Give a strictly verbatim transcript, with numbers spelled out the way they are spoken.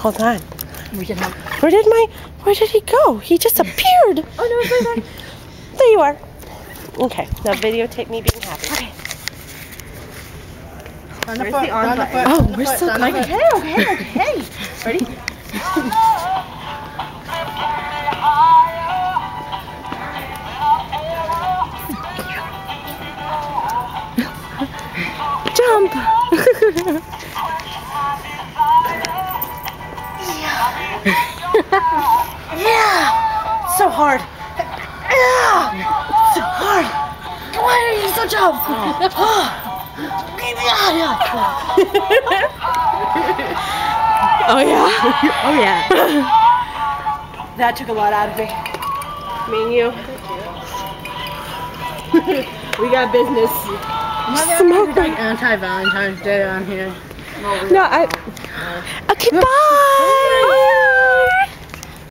Hold on. We can help. Where did my, where did he go? He just appeared. Oh no, it's right there. There you are. Okay, now videotape me being happy. Okay. On the Where's foot, the on on the button? foot, Oh, on the we're foot, so on the glad. foot. Okay, okay, okay. Ready? Jump. Yeah! So hard. Yeah! So hard. Why are you so jump? Oh yeah? Oh yeah. That took a lot out of me. Me and you. We got business. Smoke. Like anti-Valentine's Day on here. No, I. Okay, bye.